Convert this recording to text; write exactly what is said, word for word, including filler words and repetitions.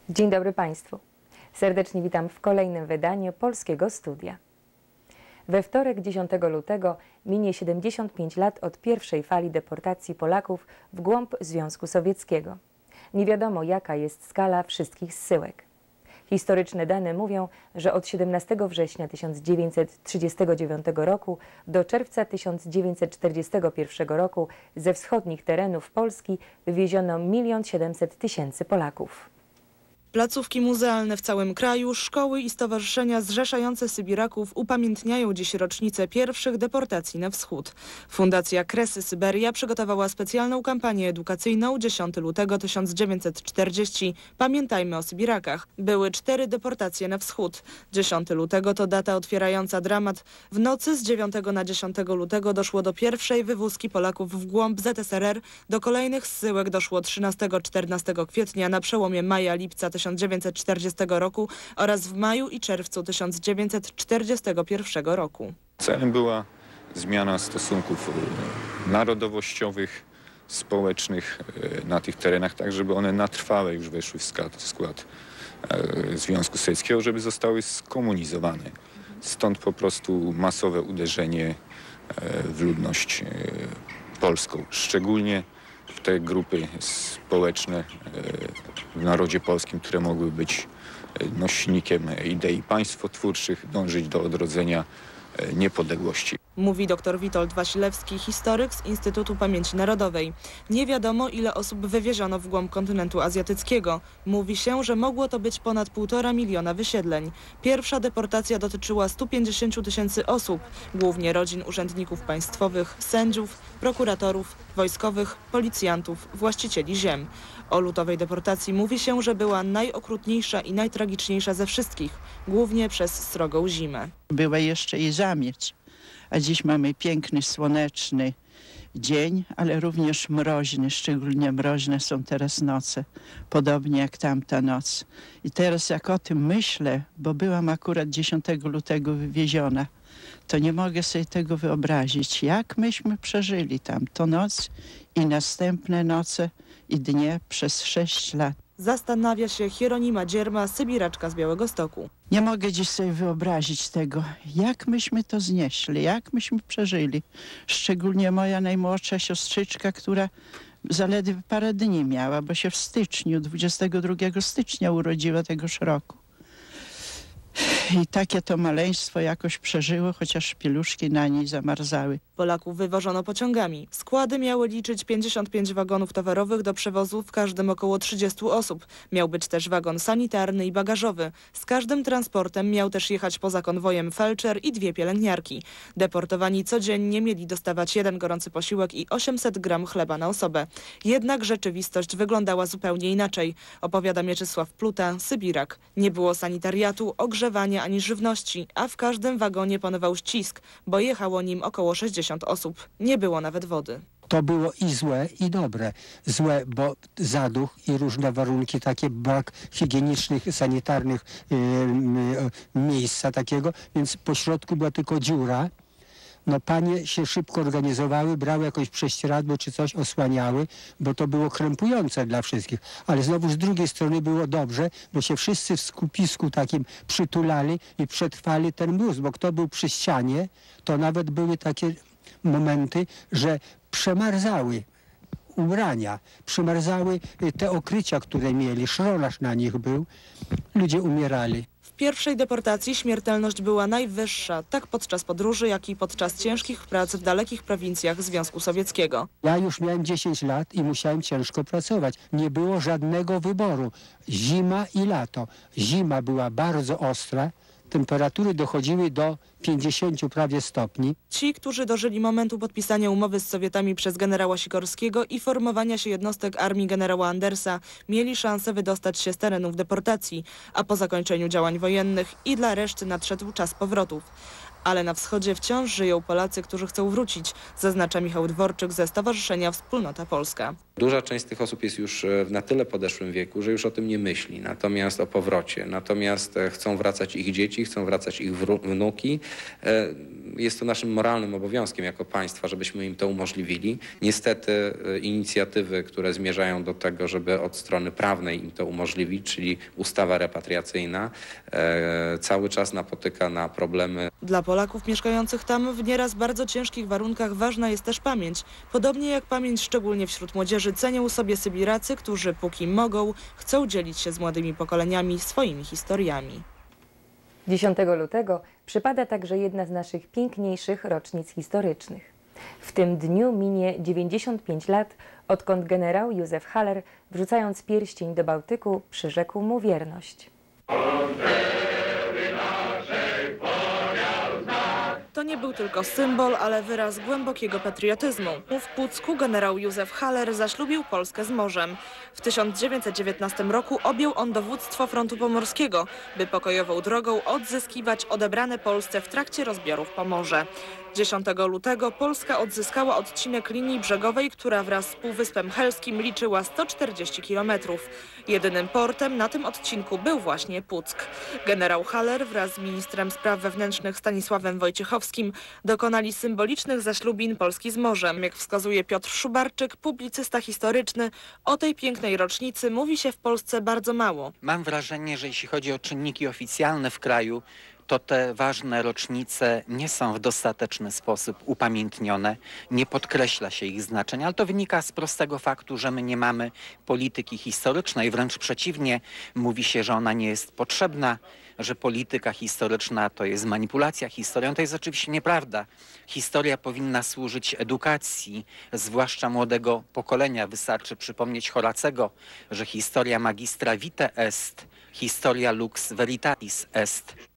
Dzień dobry Państwu. Serdecznie witam w kolejnym wydaniu Polskiego Studia. We wtorek dziesiątego lutego minie siedemdziesiąt pięć lat od pierwszej fali deportacji Polaków w głąb Związku Sowieckiego. Nie wiadomo, jaka jest skala wszystkich zsyłek. Historyczne dane mówią, że od siedemnastego września tysiąc dziewięćset trzydziestego dziewiątego roku do czerwca tysiąc dziewięćset czterdziestego pierwszego roku ze wschodnich terenów Polski wywieziono milion siedemset tysięcy Polaków. Placówki muzealne w całym kraju, szkoły i stowarzyszenia zrzeszające Sybiraków upamiętniają dziś rocznicę pierwszych deportacji na wschód. Fundacja Kresy Syberia przygotowała specjalną kampanię edukacyjną dziesiątego lutego tysiąc dziewięćset czterdziestego. Pamiętajmy o Sybirakach. Były cztery deportacje na wschód. dziesiątego lutego to data otwierająca dramat. W nocy z dziewiątego na dziesiątego lutego doszło do pierwszej wywózki Polaków w głąb Z S R R. Do kolejnych zsyłek doszło trzynastego czternastego kwietnia na przełomie maja-lipca tysiąc dziewięćset czterdziestego roku oraz w maju i czerwcu tysiąc dziewięćset czterdziestego pierwszego roku. Celem była zmiana stosunków narodowościowych, społecznych na tych terenach, tak żeby one na trwałe już weszły w skład, skład Związku Sowieckiego, żeby zostały skomunizowane. Stąd po prostu masowe uderzenie w ludność polską, szczególnie w te grupy społeczne w narodzie polskim, które mogły być nośnikiem idei państwotwórczych, dążyć do odrodzenia niepodległości. Mówi dr Witold Wasilewski, historyk z Instytutu Pamięci Narodowej. Nie wiadomo, ile osób wywieziono w głąb kontynentu azjatyckiego. Mówi się, że mogło to być ponad półtora miliona wysiedleń. Pierwsza deportacja dotyczyła stu pięćdziesięciu tysięcy osób, głównie rodzin urzędników państwowych, sędziów, prokuratorów, wojskowych, policjantów, właścicieli ziem. O lutowej deportacji mówi się, że była najokrutniejsza i najtragiczniejsza ze wszystkich, głównie przez srogą zimę. Była jeszcze i zamieć. A dziś mamy piękny, słoneczny dzień, ale również mroźny. Szczególnie mroźne są teraz noce, podobnie jak tamta noc. I teraz jak o tym myślę, bo byłam akurat dziesiątego lutego wywieziona, to nie mogę sobie tego wyobrazić, jak myśmy przeżyli tam tą noc i następne noce i dnie przez sześć lat. Zastanawia się Hieronima Dzierma, Sybiraczka z Białegostoku. Nie mogę dziś sobie wyobrazić tego, jak myśmy to znieśli, jak myśmy przeżyli. Szczególnie moja najmłodsza siostrzyczka, która zaledwie parę dni miała, bo się w styczniu, dwudziestego drugiego stycznia urodziła tegoż roku. I takie to maleństwo jakoś przeżyło, chociaż pieluszki na niej zamarzały. Polaków wywożono pociągami. Składy miały liczyć pięćdziesiąt pięć wagonów towarowych do przewozu, w każdym około trzydziestu osób. Miał być też wagon sanitarny i bagażowy. Z każdym transportem miał też jechać poza konwojem felczer i dwie pielęgniarki. Deportowani codziennie mieli dostawać jeden gorący posiłek i osiemset gram chleba na osobę. Jednak rzeczywistość wyglądała zupełnie inaczej, opowiada Mieczysław Pluta, Sybirak. Nie było sanitariatu, ogrzewania ani żywności, a w każdym wagonie panował ścisk, bo jechało nim około sześćdziesięciu osób. Nie było nawet wody. To było i złe, i dobre. Złe, bo zaduch i różne warunki, takie brak higienicznych, sanitarnych yy, yy, miejsca takiego, więc po środku była tylko dziura. No panie się szybko organizowały, brały jakieś prześcieradło czy coś, osłaniały, bo to było krępujące dla wszystkich. Ale znowu z drugiej strony było dobrze, bo się wszyscy w skupisku takim przytulali i przetrwali ten mróz, bo kto był przy ścianie, to nawet były takie momenty, że przemarzały ubrania, przymarzały te okrycia, które mieli, szrolarz na nich był, ludzie umierali. W pierwszej deportacji śmiertelność była najwyższa, tak podczas podróży, jak i podczas ciężkich prac w dalekich prowincjach Związku Sowieckiego. Ja już miałem dziesięć lat i musiałem ciężko pracować. Nie było żadnego wyboru. Zima i lato. Zima była bardzo ostra. Temperatury dochodziły do pięćdziesięciu prawie stopni. Ci, którzy dożyli momentu podpisania umowy z Sowietami przez generała Sikorskiego i formowania się jednostek armii generała Andersa, mieli szansę wydostać się z terenów deportacji, a po zakończeniu działań wojennych i dla reszty nadszedł czas powrotów. Ale na wschodzie wciąż żyją Polacy, którzy chcą wrócić, zaznacza Michał Dworczyk ze Stowarzyszenia Wspólnota Polska. Duża część z tych osób jest już w na tyle podeszłym wieku, że już o tym nie myśli, natomiast o powrocie. Natomiast chcą wracać ich dzieci, chcą wracać ich wnuki. jest to naszym moralnym obowiązkiem jako państwa, żebyśmy im to umożliwili. Niestety inicjatywy, które zmierzają do tego, żeby od strony prawnej im to umożliwić, czyli ustawa repatriacyjna, cały czas napotyka na problemy. Dla Polaków mieszkających tam w nieraz bardzo ciężkich warunkach ważna jest też pamięć. Podobnie jak pamięć szczególnie wśród młodzieży cenią sobie Sybiracy, którzy póki mogą, chcą dzielić się z młodymi pokoleniami swoimi historiami. dziesiątego lutego przypada także jedna z naszych piękniejszych rocznic historycznych. W tym dniu minie dziewięćdziesiąt pięć lat, odkąd generał Józef Haller, wrzucając pierścień do Bałtyku, przyrzekł mu wierność. To nie był tylko symbol, ale wyraz głębokiego patriotyzmu. W Pucku generał Józef Haller zaślubił Polskę z morzem. W tysiąc dziewięćset dziewiętnastym roku objął on dowództwo frontu pomorskiego, by pokojową drogą odzyskiwać odebrane Polsce w trakcie rozbiorów Pomorze. dziesiątego lutego Polska odzyskała odcinek linii brzegowej, która wraz z Półwyspem Helskim liczyła sto czterdzieści kilometrów. Jedynym portem na tym odcinku był właśnie Puck. Generał Haller wraz z ministrem spraw wewnętrznych Stanisławem Wojciechowskim dokonali symbolicznych zaślubin Polski z morzem. Jak wskazuje Piotr Szubarczyk, publicysta historyczny, o tej pięknej rocznicy mówi się w Polsce bardzo mało. Mam wrażenie, że jeśli chodzi o czynniki oficjalne w kraju, to te ważne rocznice nie są w dostateczny sposób upamiętnione, nie podkreśla się ich znaczenia, ale to wynika z prostego faktu, że my nie mamy polityki historycznej, wręcz przeciwnie, mówi się, że ona nie jest potrzebna, że polityka historyczna to jest manipulacja historią. To jest oczywiście nieprawda. Historia powinna służyć edukacji, zwłaszcza młodego pokolenia. Wystarczy przypomnieć Horacego, że historia magistra vitae est, historia lux veritatis est.